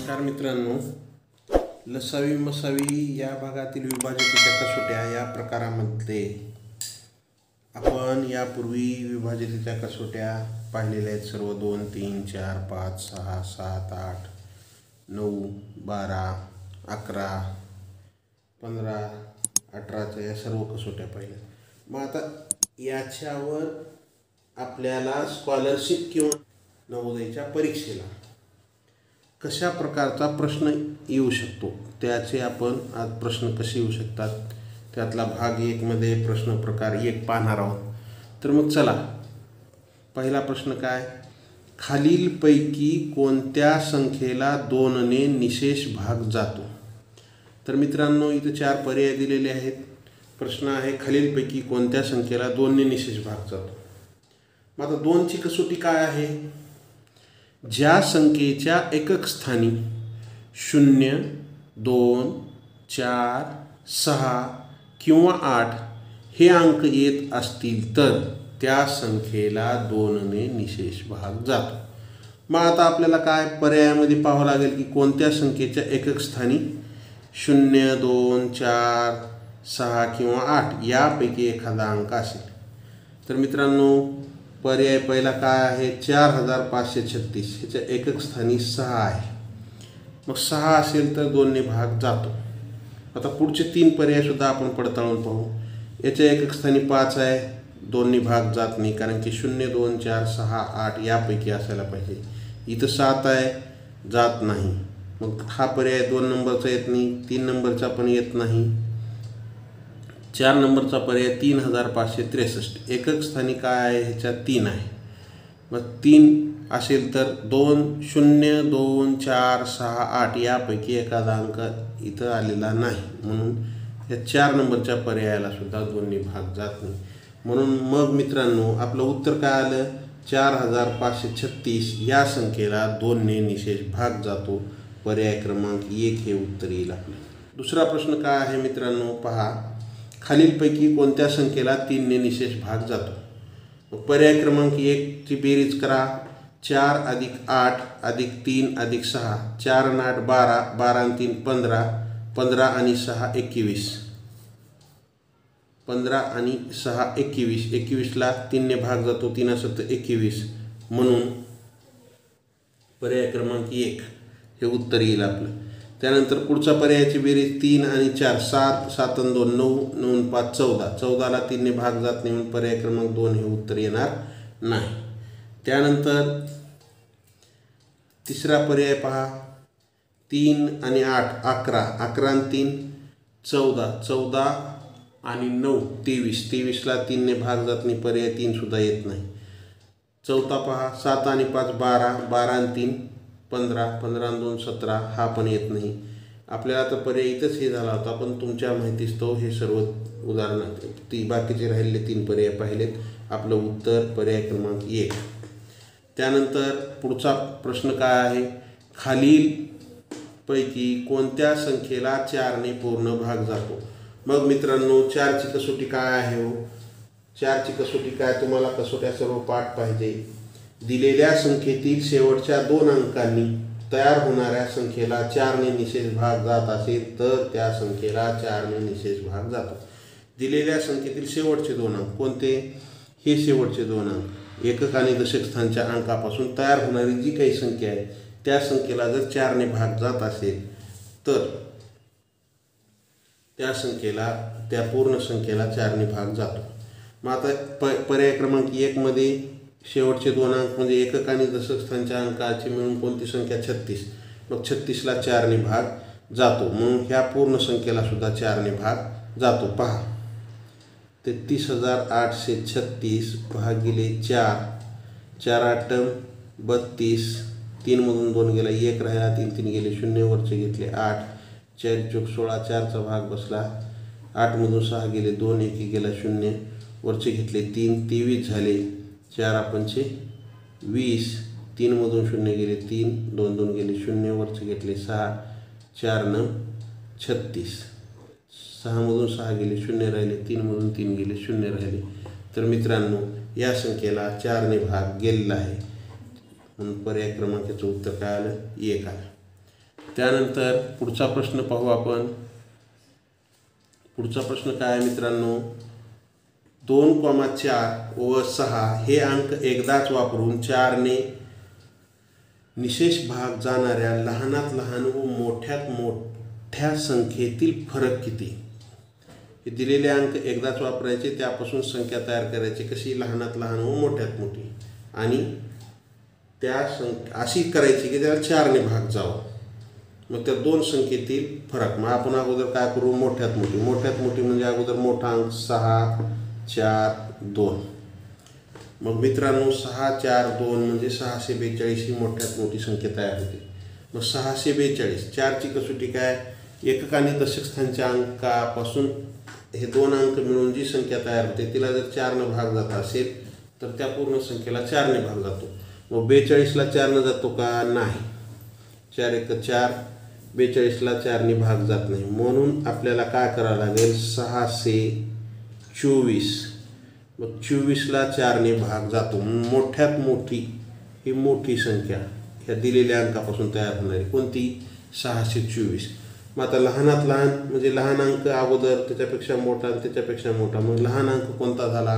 नमस्कार मित्रांनो, लसावी मसावी या भागातील विभाजकाच्या कसोट्या या प्रकारामध्ये आपण यापूर्वी विभाजकाच्या कसोट्या पाहिलेल्या आहेत. सर्व 2, 3, 4, 5, 6, 7, 8, 9, 12, 11, 15, 18च्या या सर्व कसोट्या पाहिल्या. मग आता याच्यावर आपल्याला स्कॉलरशिप किंवा नवोदयच्या परीक्षेला कशा प्रकारचा प्रश्न येऊ शकतो त्याचे आपण आज प्रश्न कसे येऊ शकतात त्यातला भाग 1 मध्ये प्रश्न प्रकार 1 पाहणार आहोत. तर मग चला, पहिला प्रश्न काय, खालीलपैकी कोणत्या संख्येला 2 ने निशेष भाग जातो. तर मित्रांनो, इथे 4 पर्याय दिलेले आहेत. प्रश्न आहे खालीलपैकी कोणत्या संख्येला 2 ने निशेष भाग जातो. मग आता 2ची कसोटी काय आहे, ज्या संख्येच्या एकक स्थानी 0, 2, 4, 6 किंवा 8 हे अंक येत असतील तर त्या संख्येला 2 ने निशेष भाग जातो. मग आता आपल्याला काय पर्यायामध्ये पाहावं लागेल की कोणत्या संख्येच्या एकक स्थानी 0, 2, 4, 6 किंवा 8 यापैकी एखादा अंक असेल. तर मित्रांनो, पर्याय पहिला काय आहे, 4536 ह्याच्या एकक स्थानी 6 आहे. मग 6 असेल तर 2 ने भाग जातो. आता पुढचे 3 पर्याय सुद्धा आपण पडताळून पाहू. याच्या एकक स्थानी 5 आहे, 2 ने भाग जात नाही, कारण की 0, 2, 4, 6, 8 यापैकी असायला पाहिजे. इथं 7 आहे, जात नाही. मग हा पर्याय 2 नंबरचा येत नाही, 3 नंबरचा पण येत नाही. 4 नंबरचा पर्याय 3563 एकक स्थानी काय आहे, ह्याच्यात 3 आहे. मग 3 असेल तर 2, 0, 2, 4, 6, 8 यापैकी एखादा अंक इथं आलेला नाही, म्हणून या 4 नंबरच्या पर्यायाला सुद्धा 2 ने भाग जात नाही. म्हणून मग मित्रांनो, आपलं उत्तर काय आलं, 4536 या संख्येला 2 ने निशेष भाग जातो. पर्याय क्रमांक 1 हे उत्तर येईल आपलं. दुसरा प्रश्न काय आहे मित्रांनो, पहा, खालीलपैकी कोणत्या संख्येला 3 ने निशेष भाग जातो. पर्याय क्रमांक 1 ची बेरीज करा. 4 + 8 + 3 + 6 4 आणि 8 12, 12 आणि 3 15, 15 आणि 6 21, 15 आणि 6 21, 21ला 3 ने भाग जातो, 3 असं तर 21, म्हणून पर्याय क्रमांक 1 हे उत्तर येईल आपलं. त्यानंतर पुढचा पर्यायाची बेरीज 3 आणि 4 7, 7 आणि 2 9, 9 आणि 5 14, 14ला 3 ने भाग जात नाही, म्हणून पर्याय क्रमांक 2 हे उत्तर येणार नाही. त्यानंतर तिसरा पर्याय पहा, 3 आणि 8 11, 11 आणि 3 14, 14 आणि 9 23, 23ला 3 ने भाग जात नाही, पर्याय 3 सुद्धा येत नाही. चौथा पहा, 7 आणि 5 12, 12 आणि 3 15, 15 आणि 2 17, हा पण येत नाही. आपल्याला आता पर्याय इथंच हे झाला होता, पण तुमच्या माहितीस्तव हे सर्व उदाहरणं बाकीचे राहिलेले 3 पर्याय पाहिलेत. आपलं उत्तर पर्याय क्रमांक 1. त्यानंतर पुढचा प्रश्न काय आहे, खालीलपैकी कोणत्या संख्येला 4 ने पूर्ण भाग जातो. मग मित्रांनो, 4ची कसोटी काय आहे हो, 4ची कसोटी काय, तुम्हाला कसोट्या सर्व पाठ पाहिजे. दिलेल्या संख्येतील शेवटच्या 2 अंकांनी तयार होणाऱ्या संख्येला 4 ने निशेष भाग जात असेल तर त्या संख्येला 4 ने निशेष भाग जातो. दिलेल्या संख्येतील शेवटचे 2 अंक कोणते, हे शेवटचे 2 अंक एकक आणि दशक स्थानच्या अंकापासून तयार होणारी जी काही संख्या आहे त्या संख्येला जर 4 ने भाग जात असेल तर त्या संख्येला, त्या पूर्ण संख्येला 4 ने भाग जातो. मग आता पर्याय क्रमांक 1 मध्ये शेवटचे 2 अंक म्हणजे एकक आणि दशक स्थानच्या अंकाची मिळून कोणती संख्या, 36. मग 36ला 4 ने भाग जातो, म्हणून ह्या पूर्ण संख्येला सुद्धा 4 ने भाग जातो. पहा, 33836 भागिले 4, 4 8 32, 3 मधून 2 गेला, 1 राहिला, 3 3 गेले, 0 वरचे घेतले 8, 4 चौक 16, 4चा भाग बसला, 8 मधून 6 गेले, 2 1 गेला, 0 वरचे घेतले 3, 23 झाले, 4 पंचे 20, 3 मधून 0 गेले, 3 2 2 गेले, 0 वरचे घेतले 6, 4 9 36, 6 मधून 6 गेले, 0 राहिले, 3 मधून 3 गेले, 0 राहिले. तर मित्रांनो, या संख्येला 4 ने भाग गेलेला आहे, म्हणून पर्याय क्रमांकाचं उत्तर काय आलं, 1 आलं. त्यानंतर पुढचा प्रश्न पाहू आपण. पुढचा प्रश्न काय आहे मित्रांनो, 2,4 व 6 हे अंक एकदाच वापरून 4ने निशेष भाग जाणाऱ्या लहानात लहान व मोठ्यात मोठ्या संख्येतील फरक किती. हे दिलेले अंक एकदाच वापरायचे, त्यापासून संख्या तयार करायची. कशी, लहानात लहान व मोठ्यात मोठी, आणि त्या अशी करायची की त्याला 4ने भाग जावं. मग त्या दोन संख्येतील फरक. मग आपण अगोदर काय करू, मोठ्यात मोठी. मोठ्यात मोठी म्हणजे अगोदर मोठा अंक 6, 4, 2. मग मित्रांनो 6, 4, 2 म्हणजे 642 ही मोठ्यात मोठी संख्या तयार होते. मग 642, 4ची कसोटी काय, एकक आणि दशक स्थानच्या अंकापासून हे दोन अंक मिळून जी संख्या तयार होते तिला जर 4ने भाग जात असेल तर त्या पूर्ण संख्येला 4ने भाग जातो. मग 42ला 4ने जातो का, नाही. 4 1 4, 42ला 4ने भाग जात नाही. म्हणून आपल्याला काय करावं लागेल, 624. मग 24ला 4ने भाग जातो. मोठ्यात मोठी ही मोठी संख्या ह्या दिलेल्या अंकापासून तयार होणारी कोणती, 624. मग आता लहानात लहान म्हणजे लहान अंक अगोदर, त्याच्यापेक्षा मोठा आणि त्याच्यापेक्षा मोठा. मग लहान अंक कोणता झाला,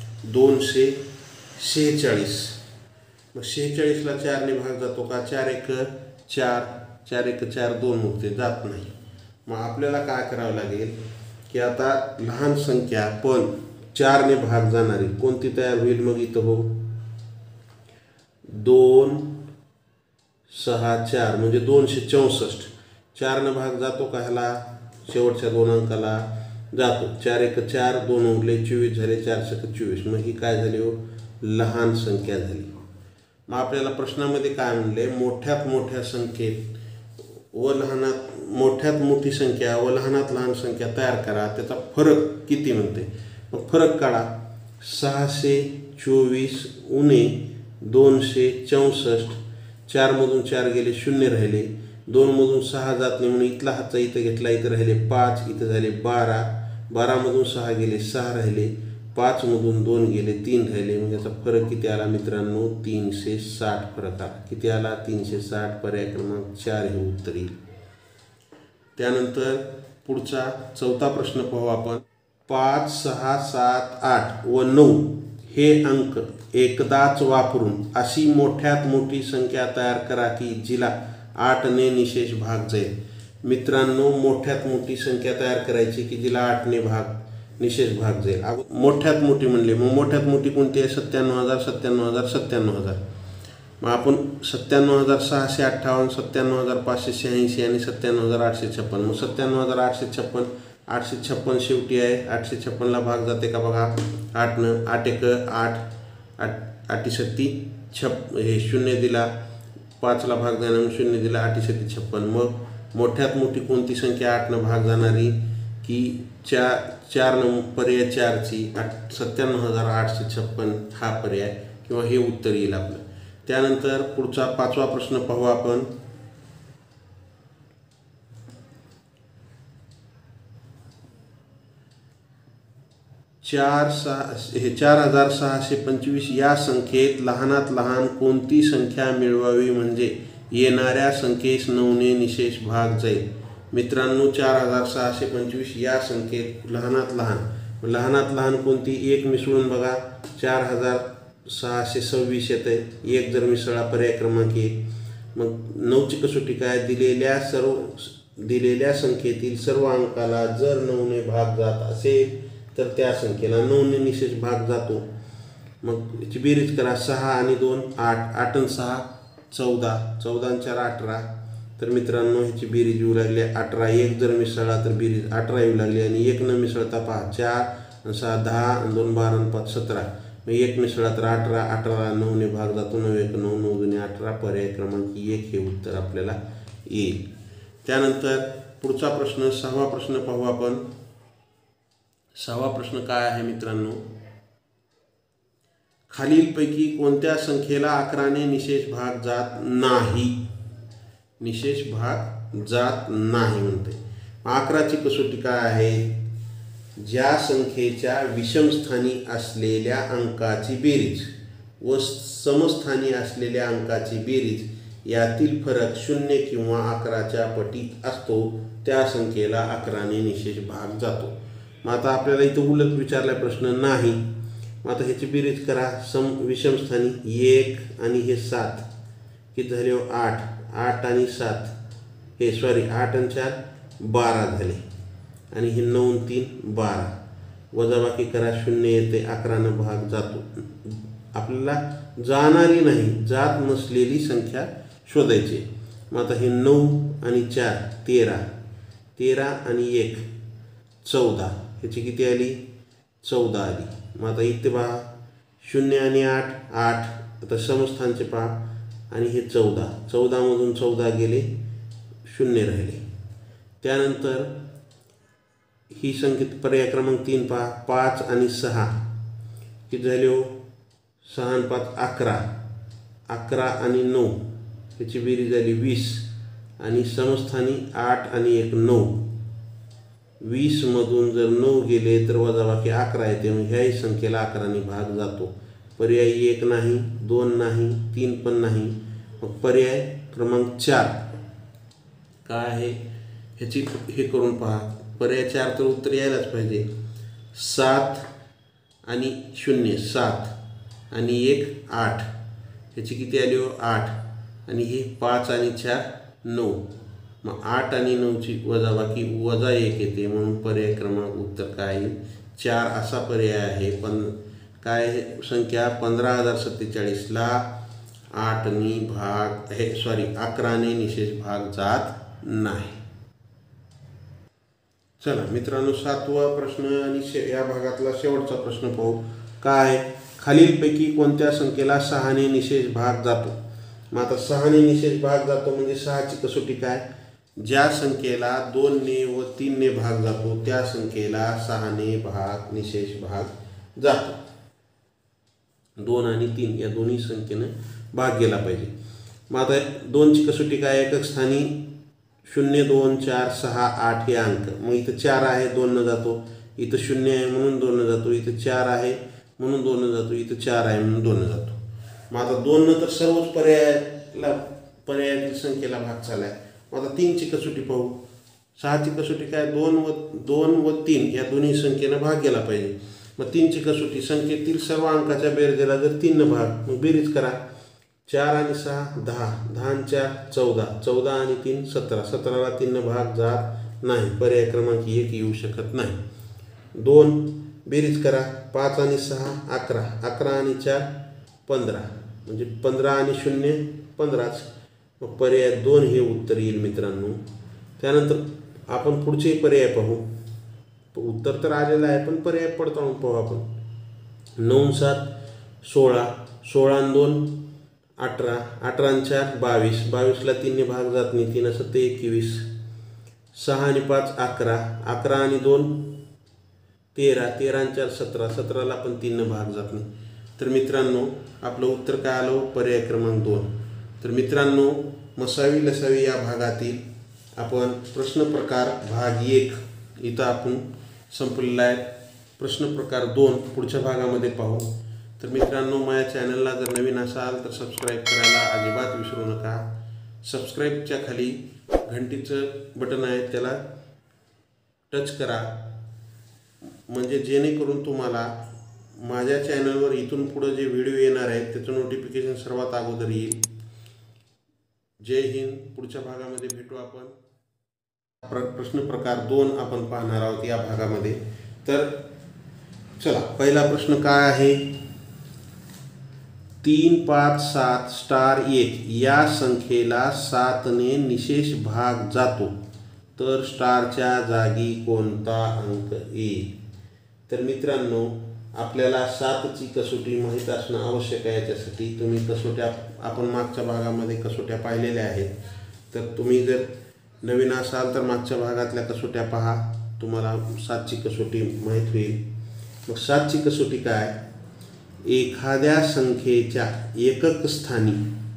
246. मग 46ला 4ने भाग जातो का, 4 1 4, 4 1 4, 2 मुक्ते जात नाही. मग आपल्याला काय करावं लागेल की आता लहान संख्या पण 4ने भाग जाणारी कोणती तयार होईल. मग इथं हो, 2 6 4 म्हणजे 264. 4ने भाग जातो का ह्याला, शेवटच्या दोन अंकाला जातो. 4 1 4, 2 उरले 24 झाले, 4 6 24. मग ही काय झाली हो, लहान संख्या झाली. मग आपल्याला प्रश्नामध्ये काय म्हणले, मोठ्यात मोठ्या संख्येत व मोठ्यात मोठी संख्या व लहानात लहान संख्या तयार करा, त्याचा फरक किती म्हणते. मग फरक काढा. 624 उणे 264. 4मधून 4 गेले, 0 राहिले. 2मधून 6 जात नाही म्हणून इथला हातचा इथं घेतला, इथं राहिले 5, इथं झाले 12. 12मधून 6 गेले, 6 राहिले. 5मधून 2 गेले, 3 राहिले. म्हणजे याचा फरक किती आला मित्रांनो, 360 फरक आला. किती आला, 360. पर्याय क्रमांक 4 हे उत्तर येईल. त्यानंतर पुढचा चौथा प्रश्न पाहू आपण. 5 6 7 8 व 9 हे अंक एकदाच वापरून अशी मोठ्यात मोठी संख्या तयार करा की जिला 8ने निशेष भाग जाईल. मित्रांनो मोठ्यात मोठी संख्या तयार करायची की जिला 8ने निशेष भाग जाईल. मोठ्यात मोठी म्हणले, मग मोठ्यात मोठी कोणती आहे, 97,000 97,000 97,000. मग आपण 97,658, 97,586 आणि 97,856. मग 97,856, 856 शेवटी आहे. 856ला भाग जाते का बघा, 8न. 8 1 8, 8 7 हे 0 दिला, 5ला भाग जाणार म्हणून 0 दिला, 8 7 56. मग मोठ्यात मोठी कोणती संख्या 8न भाग जाणारी की 4 पर्याय 4ची 97,856 हा पर्याय किंवा हे उत्तर येईल आपलं. त्यानंतर पुढचा पाचवा प्रश्न पाहू आपण. चार 4,625 या संख्येत लहानात लहान कोणती संख्या मिळवावी म्हणजे येणाऱ्या संख्येस 9ने निशेष भाग जाईल. मित्रांनो 4,625 या संख्येत लहानात लहान कोणती, एक मिसळून बघा 4,626 येते. एक जर मिसळा पर्याय क्रमांक 1. मग 9ची कसोटी काय, दिलेल्या संख्येतील सर्व अंकाला जर 9ने भाग जात असेल तर त्या संख्येला 9ने निशेष भाग जातो. मग याची बेरीज करा. 6 आणि 2 8, 8 आणि 6 14, 14 आणि 4 18. तर मित्रांनो ह्याची बेरीज येऊ लागली 18. एक जर मिसळला तर बेरीज 18 येऊ लागली. आणि एक न मिसळता पहा 4 आणि 6 10 आणि 2 12 आणि 5 17. मग एक मिसळला तर 18, 18ला 9ने भाग जातो. 9 1 9, 9 2 18. पर्याय क्रमांक 1 हे उत्तर आपल्याला येईल. त्यानंतर पुढचा प्रश्न 6वा प्रश्न पाहू आपण. 6वा प्रश्न काय आहे मित्रांनो, खालीलपैकी कोणत्या संख्येला 11ने निशेष भाग जात नाही. निशेष भाग जात नाही म्हणते. 11ची कसोटी काय आहे, ज्या संख्येच्या विषमस्थानी असलेल्या अंकाची बेरीज व समस्थानी असलेल्या अंकाची बेरीज यातील फरक 0 किंवा 11च्या पटीत असतो त्या संख्येला 11ने निशेष भाग जातो. मग आता आपल्याला इथं उलट विचारला प्रश्न नाही. मग आता ह्याची बेरीज करा. विषमस्थानी 1 आणि हे 7 किती झाले 8. 8 आणि 7 हे 8 आणि 4 12 झाले आणि हे 9 आणि 3 12. वजाबाकी करा 0 येते 11नं भाग जातो. आपल्याला जाणारी नाही जात नसलेली संख्या शोधायची. मग आता हे 9 आणि 4 13. 13 आणि 1 14. ह्याची किती आली 14 आली. मग आता इथे पहा 0 आणि 8 8. आता समस्थानचे पहा आणि हे 14. 14मधून 14 गेले 0 राहिले. त्यानंतर ही संख्या पर्याय क्रमांक 3 पहा 5 आणि 6 किती झाले 6 आणि 5 11. 11 आणि 9 ह्याची बेरीज झाली 20 आणि समस्थानी 8 आणि 1 9. 20मधून जर 9 गेले तर वजाबाकी 11 येते. मग ह्याही संख्येला 11ने भाग जातो. पर्याय 1 नाही 2 नाही 3 पण नाही. मग पर्याय क्रमांक 4 काय आहे ह्याची हे करून पहा. पर्याय 4 तर उत्तर यायलाच पाहिजे. 7 आणि 0 7 आणि 1 8. ह्याची किती आली 8 आणि हे 5 आणि 4 9. मग 8 आणि 9ची वजाबाकी वजा 1 येते. म्हणून पर्याय क्रमांक उत्तर काय येईल 4 असा पर्याय आहे. पण काय संख्या 15,047ला 8ने भाग 11ने निशेष भाग जात नाही. चला मित्रांनो 7वा प्रश्न आणि या भागातला शेवटचा प्रश्न पाहू. काय खालीलपैकी कोणत्या संख्येला 6ने निशेष भाग जातो. मग आता 6ने निशेष भाग जातो म्हणजे 6ची कसोटी काय. ज्या संख्येला 2ने व 3ने भाग जातो त्या संख्येला 6ने निशेष भाग जातो. 2 आणि 3 या दोन्ही संख्येनं भाग गेला पाहिजे. मग आता 2ची कसोटी काय एकक स्थानी 0 2 4 6 8 हे अंक. मग इथं 4 आहे 2 जातो. इथं 0 आहे म्हणून 2 जातो. इथं 4 आहे म्हणून 2 जातो. इथं 4 आहे म्हणून 2 जातो. मग आता 2 तर सर्वच पर्यायातील संख्येला भाग चाललाय. मग आता 3ची कसोटी पाहू. 6ची कसोटी काय 2 व 3 या दोन्ही संख्येनं भाग गेला पाहिजे. मग 3ची कसोटी संख्येतील सर्व अंकाच्या बेरजेला जर 3 भाग. मग बेरीज करा 4 आणि 6 10. 10 आणि 4 14. 14 आणि 3 17. 17ला 3 भाग जात नाही. पर्याय क्रमांक 1 येऊ शकत नाही. 2 बेरीज करा 5 आणि 6 11. 11 आणि 4 15. म्हणजे 15 आणि 0 15च. मग पर्याय 2 हे उत्तर येईल मित्रांनो. त्यानंतर आपण पुढचे पर्याय पाहू. उत्तर तर आलेलं आहे पण पर्याय पडताळून पाहू आपण. 9 7 16. 16 आणि 2 18. 18 आणि 4 22. 22ला 3ने भाग जात नाही. 3 7 21. 6 आणि 5 11. 11 आणि 2 13. 13 आणि 4 17. 17ला पण 3 भाग जात नाही. तर मित्रांनो आपलं उत्तर काय आलं पर्याय क्रमांक 2. तर मित्रांनो मसावी लसावी या भागातील आपण प्रश्न प्रकार भाग 1 इथं आपण संपलेला आहे. प्रश्न प्रकार 2 पुढच्या भागामध्ये पाहू. तर मित्रांनो माझ्या चॅनलला जर नवीन असाल तर सबस्क्राईब करायला अजिबात विसरू नका. सबस्क्राईबच्या खाली घंटीचं बटन आहे त्याला टच करा म्हणजे जेणेकरून तुम्हाला माझ्या चॅनलवर इथून पुढे जे व्हिडिओ येणार आहेत त्याचं नोटिफिकेशन सर्वात अगोदर येईल. जय हिंद. पुढच्या भागामध्ये भेटू आपण. प्रश्न प्रकार 2 आपण पाहणार आहोत या भागामध्ये. तर चला पहिला प्रश्न काय आहे. 3 5 7 स्टार 1 या संख्येला 7ने निशेष भाग जातो तर स्टारच्या जागी कोणता अंक येईल. तर मित्रांनो आपल्याला 7ची कसोटी माहीत असणं आवश्यक आहे. याच्यासाठी तुम्ही कसोट्या आपण मागच्या भागामध्ये कसोट्या पाहिलेल्या आहेत. तर तुम्ही जर नवीन असाल तर मागच्या भागातल्या कसोट्या पहा तुम्हाला 7ची कसोटी माहीत होईल. मग 7ची कसोटी काय एखाद्या संख्येच्या एकक स्थानी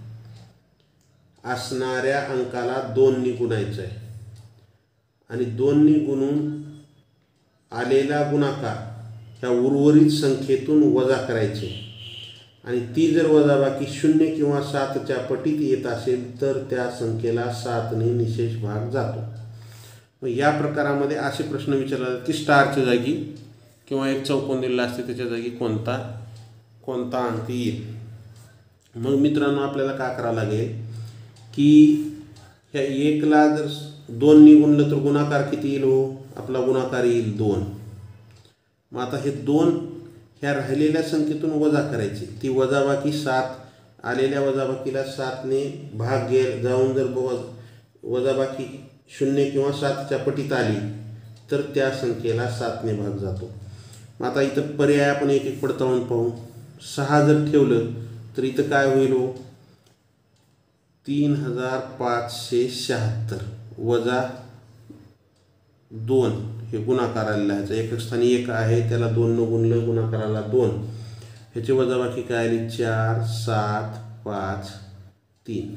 असणाऱ्या अंकाला 2ने गुणायचं आहे आणि 2ने गुणून आलेला गुणाकार ह्या उर्वरित संख्येतून वजा करायचे. आणि ती जर वजाबाकी 0 किंवा 7च्या पटीत येत असेल तर त्या संख्येला 7ने निशेष भाग जातो. मग या प्रकारामध्ये असे प्रश्न विचारले जातात की स्टारच्या जागी किंवा एक चौकोन दिलेला असते त्याच्या जागी कोणता अंक येईल. मग मित्रांनो आपल्याला काय करावं लागेल की ह्या 1ला जर 2ने गुणलं तर गुणाकार किती येईल हो? आपला गुणाकार येईल 2. मग आता हे 2 ह्या राहिलेल्या संख्येतून वजा करायची. ती वजाबाकी 7 आलेल्या वजाबाकीला 7ने भाग जाऊन जर वजाबाकी 0 किंवा 7च्या पटीत आली तर त्या संख्येला 7ने भाग जातो. मग आता इथं पर्याय आपण एक एक पडताळून पाहू. 6 जर ठेवलं तर इथं काय होईल हो? 3576 वजा 2 हे गुणाकाराला लिहायचं. एक स्थानी 1 आहे त्याला 2 गुणलं गुणाकाराला 2. ह्याची वजाबाकी काय आली? 4 7 5 3.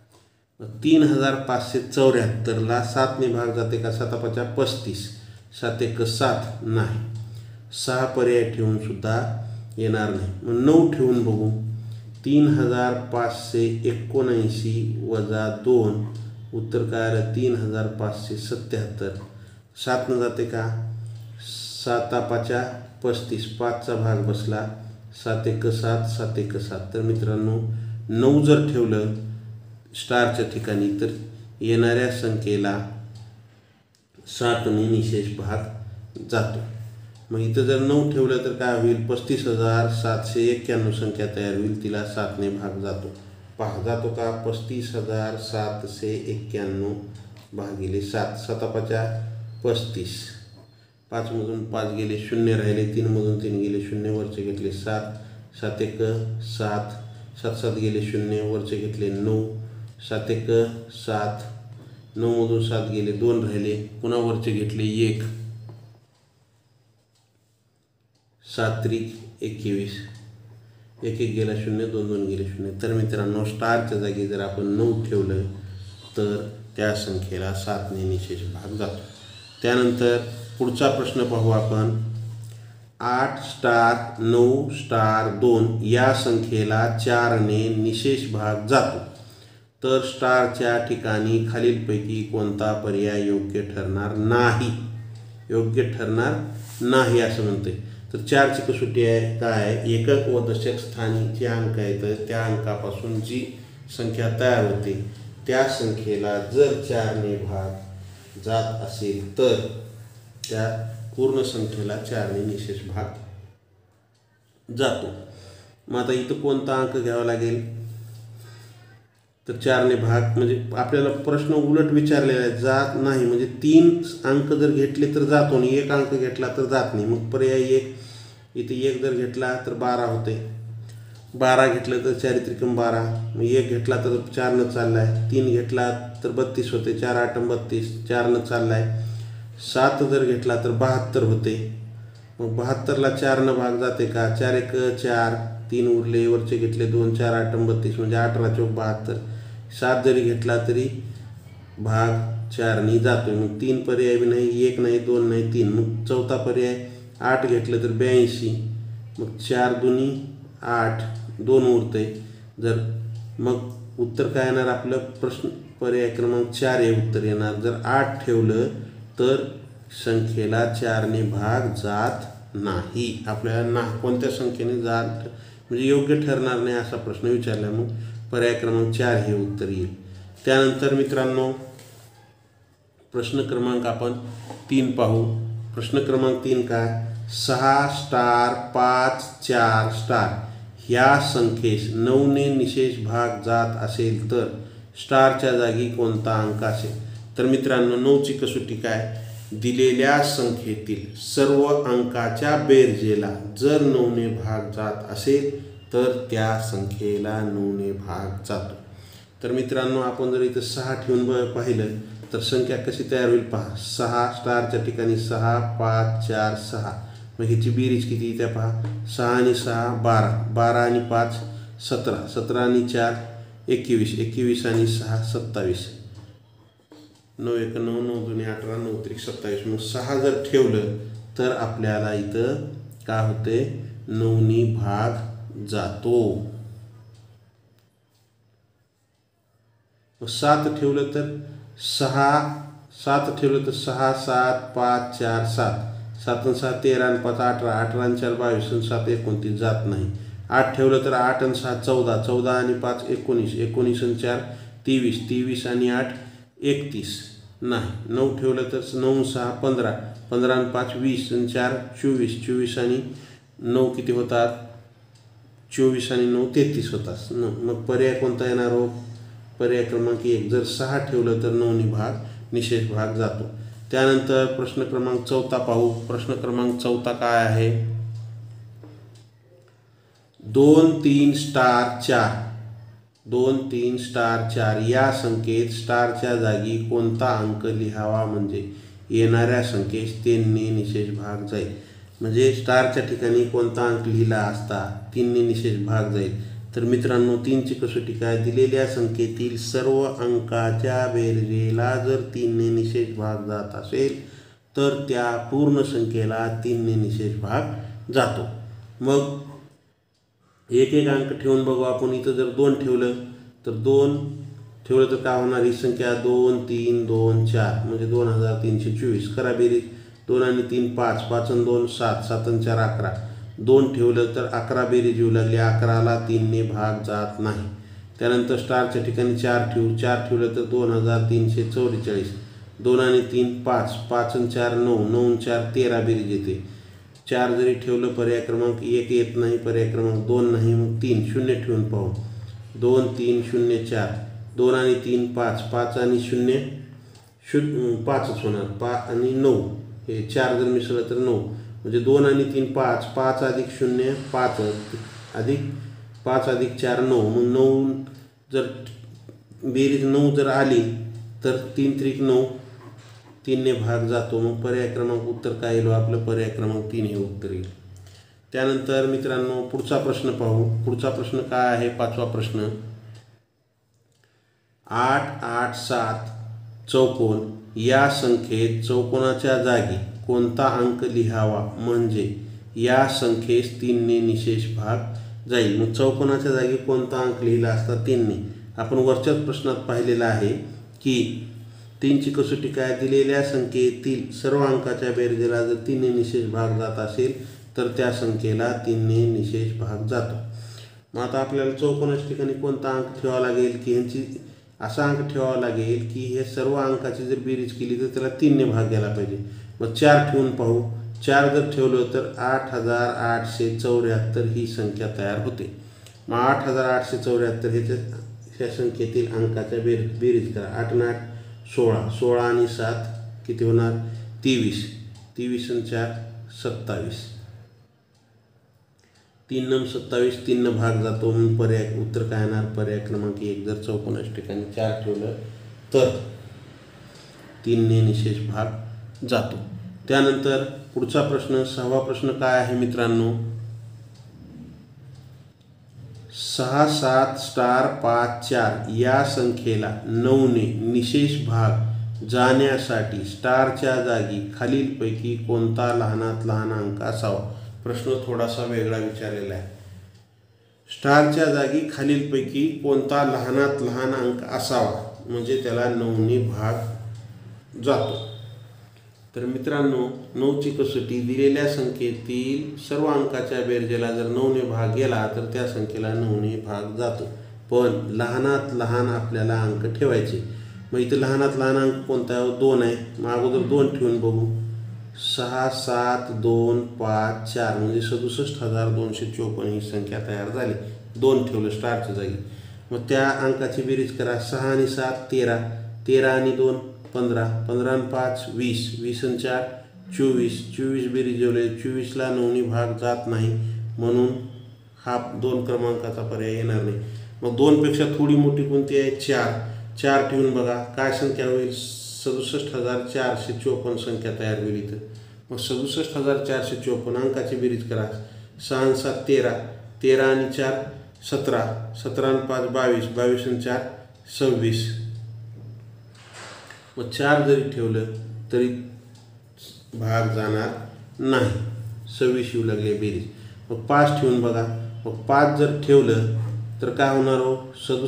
3574ला 7ने भाग जाते का? 7 35 7 1 7 नाही. 6 पर्याय ठेवून सुद्धा येणार नाही. मग 9 ठेवून बघू. 3579 वजा 2 उत्तर काय आलं? 3577. 7 जाते का? 7 5 35 5चा भाग बसला. 7 1 7 7 1 7. तर मित्रांनो 9 जर ठेवलं स्टारच्या ठिकाणी तर येणाऱ्या संख्येला 7ने निशेष भाग जातो. मग इथं जर 9 ठेवलं तर काय होईल? 35791 संख्या तयार होईल. तिला 7ने भाग जातो. पहा जातो का? 35791 भागिले 7. 7 5 35. 5 मधून 5 गेले 0 राहिले. 3 मधून 3 गेले 0 वरचे घेतले 7. 7 1 7. 7 7 गेले 0 वरचे घेतले 9. 7 1 7. 9 मधून 7 गेले 2 राहिले. पुन्हा वरचे घेतले 1. 7 3 21. 1 1 गेला 0 2 2 गेले 0. तर मित्रांनो स्टारच्या जागी जर आपण 9 ठेवलं तर त्या संख्येला 7ने निशेष भाग जातो. त्यानंतर पुढचा प्रश्न पाहू आपण. 8 स्टार 9 स्टार 2 या संख्येला 4ने निशेष भाग जातो. तर स्टारच्या ठिकाणी खालीलपैकी कोणता पर्याय योग्य ठरणार नाही? योग्य ठरणार नाही असं म्हणते. तर 4ची कसोटी आहे काय? एकक व दशक स्थानी जे अंक आहेत त्या अंकापासून जी संख्या तयार होते त्या संख्येला जर 4ने भाग जात असेल तर त्या पूर्ण संख्येला 4ने निशेष भाग जातो. मग आता इथं कोणता अंक घ्यावा लागेल? तर 4ने भाग म्हणजे आपल्याला प्रश्न उलट विचारलेला आहे. जात नाही म्हणजे 3 अंक जर घेतले तर जातो आणि 1 अंक घेतला तर जात नाही. मग पर्याय 1 इथे 1 जर घेतला तर 12 होते. 12 घेतलं तर 4 त्रिकम 12. मग 1 घेतला तर 4 चालला आहे. 3 घेतला तर 32 होते. 4 8 32. 4 चालला आहे. 7 जर घेतला तर 72 होते. मग 72ला 4 भाग जाते का? 4 1 4. 3 उरले वरचे घेतले 2. 4 8 32 म्हणजे 8 चौक 72. 7 जरी घेतला तरी भाग 4ने जातोय. मग 3 पर्याय बी नाही. 1 नाही 2 नाही 3. मग चौथा पर्याय 8 घेतलं तर 82. मग 4 दुनी 8 2 उरते. जर मग उत्तर काय येणार आपलं? प्रश्न पर्याय क्रमांक 4 हे उत्तर येणार. जर 8 ठेवलं तर संख्येला 4ने भाग जात नाही. आपल्याला कोणत्या संख्येने जात म्हणजे योग्य ठरणार नाही असा प्रश्न विचारला. मग पर्याय क्रमांक 4 हे उत्तर येईल. त्यानंतर मित्रांनो प्रश्न क्रमांक आपण 3 पाहू. प्रश्न क्रमांक 3 काय? 6 स्टार 5 4 स्टार ह्या संख्येस 9ने निशेष भाग जात असेल तर स्टारच्या जागी कोणता अंक असेल? तर मित्रांनो 9ची कसोटी काय? दिलेल्या संख्येतील सर्व अंकाच्या बेरजेला जर 9ने भाग जात असेल तर त्या संख्येला 9ने भाग जातो. तर मित्रांनो आपण जर इथं 6 ठेवून पाहिलं तर संख्या कशी तयार होईल पहा. 6 स्टारच्या ठिकाणी 6 5 4 6. मग ह्याची बेरीज किती त्या पहा. 6 आणि 6 12. 12 आणि 5 17. 17 आणि 4 21. 21 आणि 6 27. 9 1 9 9 2 18 9 3 27. मग 6 जर ठेवलं तर आपल्याला इथं काय होते? 9ने भाग जातो. 7 ठेवलं तर 7 ठेवलं तर 6 7 5 4 7 7 आणि 6 13 आणि 5 18 18 आणि 4 22 आणि 7 29 जात नाही. 8 ठेवलं तर 8 आणि 6 14 14 आणि 5 19 19 आणि 4 23 23 आणि 8 31 नाही. 9 ठेवलं तर 9 आणि 6 15 15 आणि 5 20 आणि 4 24 24 आणि 9 किती होतात 24 आणि 9 33 होतात. मग पर्याय कोणता येणार हो? पर्याय क्रमांक 1. जर 6 ठेवलं तर 9 भाग निशेष भाग जातो. त्यानंतर प्रश्न क्रमांक 4 पाहू. प्रश्न क्रमांक 4 काय आहे? 2 3 स्टार 4 2 3 स्टार 4 या संख्येत स्टारच्या जागी कोणता अंक लिहावा म्हणजे येणाऱ्या संख्येस 3 ने निशेष भाग जाईल. म्हणजे स्टारच्या ठिकाणी कोणता अंक लिहिला असता 3 ने निशेष भाग जाईल. तर मित्रांनो 3ची कसोटी काय? दिलेल्या संख्येतील सर्व अंकाच्या बेरजेला जर 3 ने निशेष भाग जात असेल तर त्या पूर्ण संख्येला 3 ने निशेष भाग जातो. मग एक एक अंक ठेवून बघू आपण. इथं जर 2 ठेवलं तर 2 ठेवलं तर काय होणार? ही संख्या 2 3 2 4 म्हणजे 2324. करा बेरीज. 2 आणि 3 5 5 आणि 2 7 7 आणि 4 11. 2 ठेवलं तर 11 बेरीज येऊ लागली. 11ला 3 ने भाग जात नाही. त्यानंतर स्टारच्या ठिकाणी 4 ठेवू. 4 ठेवलं तर 2344. 2 आणि 3 5 5 आणि 4 9 9 आणि 4 13 बेरीज येते. 4 जरी ठेवलं पर्याय क्रमांक 1 येत नाही. पर्याय क्रमांक 2 नाही. मग 3 0 ठेवून पाहू. 2 3 0 4 2 आणि 3 5 5 आणि 0 5च होणार. 5 आणि 9 हे 4 जर मिसळलं तर 9 म्हणजे 2 आणि 3 5 5 अधिक 0 5 अधिक 5 अधिक 4 9. मग 9 जर बेरीज 9 जर आली तर 3 त्रिक 9 3 ने भाग जातो. मग पर्याय क्रमांक उत्तर काय येईल? आपलं पर्याय क्रमांक 3 हे उत्तर येईल. त्यानंतर मित्रांनो पुढचा प्रश्न पाहू. पुढचा प्रश्न काय आहे? 5वा प्रश्न. 8 8 7 चौकोन या संख्येत चौकोनाच्या जागी कोणता अंक लिहावा म्हणजे या संख्येस 3 ने निशेष भाग जाईल. मग चौकोनाच्या जागी कोणता अंक लिहिला असता 3 ने? आपण वरच्याच प्रश्नात पाहिलेलं आहे की 3ची कसोटी काय? दिलेल्या संख्येतील सर्व अंकाच्या बेरजेला जर 3 ने निशेष भाग जात असेल तर त्या संख्येला 3 ने निशेष भाग जातो. मग आता आपल्याला चौकोनाच्या ठिकाणी कोणता अंक ठेवावा लागेल की ह्यांची असा अंक ठेवावा लागेल की हे सर्व अंकाची जर बेरीज केली तर त्याला 3 ने भाग गेला पाहिजे. मग 4 ठेवून पाहू. 4 जर ठेवलं तर 8874 ही संख्या तयार होते. मग 8874 ह्या संख्येतील अंकाच्या बेरीज करा. 8 आणि 8 16 16 आणि 7 किती होणार? 23 23 आणि 4 27 3 9 27 3 न भाग जातो. म्हणून पर्याय उत्तर काय येणार? पर्याय क्रमांक 1. जर चौकोनाच्या ठिकाणी 4 ठेवलं तर 3 ने निशेष भाग जातो. त्यानंतर पुढचा प्रश्न 6वा प्रश्न काय आहे मित्रांनो? 6 7 स्टार 5 4 या संख्येला 9 ने निशेष भाग जाण्यासाठी स्टारच्या जागी खालीलपैकी कोणता लहानात लहान अंक असावा? प्रश्न थोडासा वेगळा विचारलेला आहे. स्टारच्या जागी खालीलपैकी कोणता लहानात लहान अंक असावा म्हणजे त्याला 9 ने भाग जातो. तर मित्रांनो 9ची कसोटी दिलेल्या संख्येतील सर्व अंकाच्या बेरजेला जर 9 ने भाग गेला तर त्या संख्येला 9 ने भाग जातो. पण लहानात लहान आपल्याला अंक ठेवायचे. मग इथं लहानात लहान अंक कोणता आहे? 2 आहे. मग अगोदर 2 ठेवून बघू. 6 7 2 5 4 म्हणजे 67254 ही संख्या तयार झाली. 2 ठेवलं स्टारच्या जागी. मग त्या अंकाची बेरीज करा. 6 आणि 7 13 13 आणि 2 15 15 आणि 5 20 20 आणि 4 24 24 बेरीज जेवले. 24ला 9 ने भाग जात नाही म्हणून हा 2 क्रमांकाचा पर्याय येणार नाही. मग 2पेक्षा थोडी मोठी कोणती आहे? 4 4 ठेवून बघा काय संख्या होईल? 67454 संख्या तयार होईल इथं. मग 67454 अंकाची बेरीज करा. 6 आणि 7 13 13 आणि 4 17 17 आणि 5 22 22 आणि 4 26. मग 4 जरी ठेवलं तरी भाग जाणार नाही. 26 येऊ लागले बेरीज. मग 5 ठेवून बघा. मग 5 जर ठेवलं तर काय होणार हो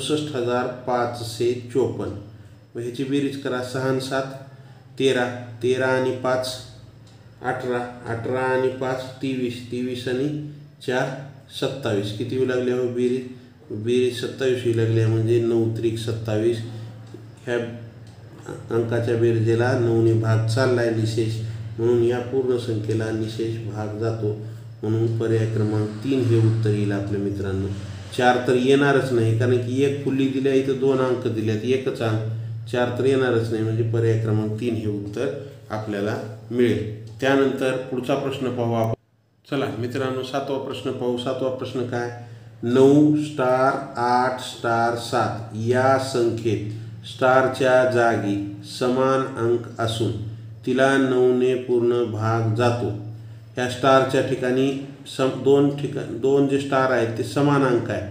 67,554. मग ह्याची बेरीज करा. 6 आणि 7 13, 13 आणि 5 18, 18 आणि 5 23, 23 आणि 4 27. किती येऊ लागले हो बेरीज? बेरीज 27 येऊ लागली म्हणजे 9 त्रिक 27. ह्या अंकाच्या बेरजेला 9ने भाग चालला आहे निशेष, म्हणून या पूर्ण संख्येला निशेष भाग जातो. म्हणून पर्याय क्रमांक 3 हे उत्तर येईल आपल्या मित्रांनो. 4 तर येणारच नाही, कारण की एक फुल्ली दिल्या इथं 2 अंक दिल्यात, एकच अंक. 4 तर येणारच नाही, म्हणजे पर्याय क्रमांक 3 हे उत्तर आपल्याला मिळेल. त्यानंतर पुढचा प्रश्न पाहू आपण. चला मित्रांनो 7वा प्रश्न पाहू. 7वा प्रश्न काय? 9 स्टार 8 स्टार 7 या संख्येत स्टारच्या जागी समान अंक असून तिला 9ने पूर्ण भाग जातो. ह्या स्टारच्या ठिकाणी दोन जे स्टार आहेत ते समान अंक आहे.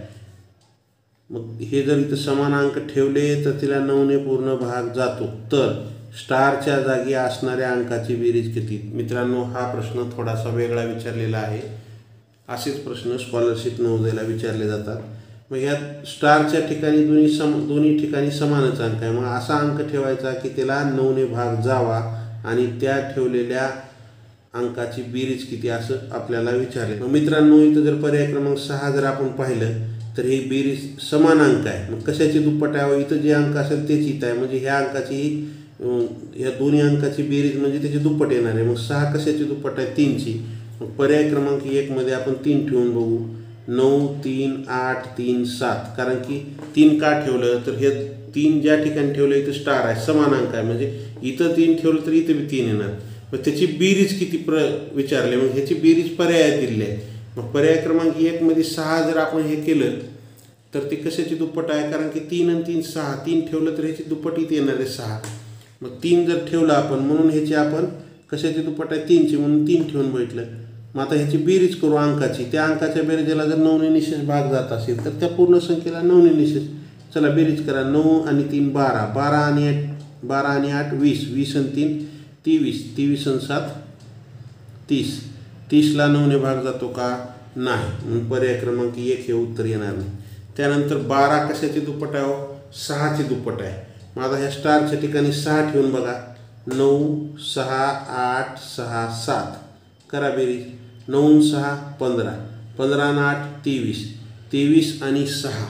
मग हे जर इथं समान अंक ठेवले तर तिला 9ने पूर्ण भाग जातो. तर स्टारच्या जागी असणाऱ्या अंकाची बेरीज किती? मित्रांनो हा प्रश्न थोडासा वेगळा विचारलेला आहे. असेच प्रश्न स्कॉलरशिप नवोदयला विचारले जातात. मग ह्या स्टारच्या ठिकाणी दोन्ही ठिकाणी समानच अंक आहे. मग असा अंक ठेवायचा की त्याला 9ने भाग जावा आणि त्या ठेवलेल्या अंकाची बेरीज किती असं आपल्याला विचारले. मग मित्रांनो इथं जर पर्याय क्रमांक 6 जर आपण पाहिलं तर ही बेरीज समान अंक आहे. मग कशाची दुप्पट आहे? इथं जे अंक असेल तेच इथं आहे, म्हणजे ह्या अंकाची ह्या दोन्ही अंकाची बेरीज म्हणजे त्याची दुप्पट येणार आहे. मग 6 कशाची दुप्पट आहे? 3ची. मग पर्याय क्रमांक 1 मध्ये आपण 3 ठेवून बघू. 9 3 8 3 7. कारण की 3 का ठेवलं तर हे 3 ज्या ठिकाणी ठेवलं इथं स्टार आहे, समान अंक आहे, म्हणजे इथं 3 ठेवलं तर इथं बी 3 येणार. मग त्याची बेरीज किती विचारले. मग ह्याची बेरीज पर्यायात दिली आहे. मग पर्याय क्रमांक 1 मध्ये 6 जर आपण हे केलं तर ते कशाची दुप्पट आहे? कारण की 3 आणि 3 6. 3 ठेवलं तर ह्याची दुप्पट इथे येणार आहे 6. मग 3 जर ठेवलं आपण, म्हणून ह्याची आपण कशाची दुप्पट आहे? 3ची, म्हणून 3 ठेवून बघितलं. मग आता ह्याची बेरीज करू अंकाची. त्या अंकाच्या बेरजेला जर 9ने निशेष भाग जात असेल तर त्या पूर्ण संख्येला 9ने निशेष. चला बेरीज करा. 9 आणि 3 12, 12 आणि 8 20, 20 आणि 3 23, 23 आणि 7 30. 30ला 9ने भाग जातो का? नाही, म्हणून पर्याय क्रमांक 1 हे उत्तर येणार नाही. त्यानंतर 12 कशाची दुप्पट आहे? 6ची दुप्पट आहे. मग आता ह्या स्टारच्या ठिकाणी 6 ठेवून बघा. 9 6 8 6 7. करा बेरीज. 9 6 15, 15 आणि 8 23, 23 आणि 6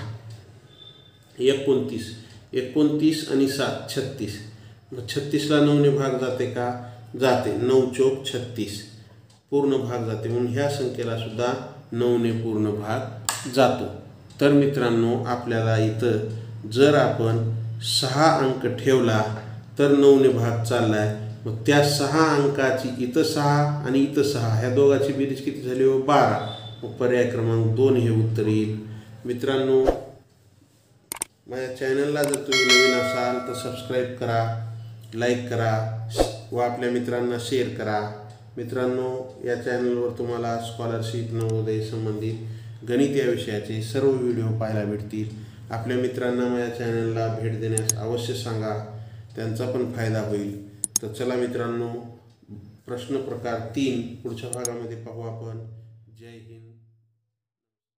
29, 29 आणि 7 36. मग 36ला 9ने भाग जाते का? जाते. 9 चौक 36 पूर्ण भाग जाते, म्हणून ह्या संख्येला सुद्धा 9ने पूर्ण भाग जातो. तर मित्रांनो आपल्याला इथं जर आपण 6 अंक ठेवला तर 9ने भाग चालला आहे. मग त्या 6 अंकाची इथं 6 आणि इथं 6 ह्या दोघांची बेरीज किती झाली हो? 12. मग पर्याय क्रमांक 2 हे उत्तर येईल. मित्रांनो माझ्या चॅनलला जर तुम्ही नवीन असाल तर सबस्क्राईब करा, लाईक करा व आपल्या मित्रांना शेअर करा. मित्रांनो या चॅनलवर तुम्हाला स्कॉलरशिप नवोदय संबंधित गणित या विषयाचे सर्व व्हिडिओ पाहायला भेटतील. आपल्या मित्रांना माझ्या चॅनलला भेट देण्यास अवश्य सांगा, त्यांचा पण फायदा होईल. तर चला मित्रांनो प्रश्न प्रकार 3 पुढच्या भागामध्ये पाहू आपण. जय हिंद.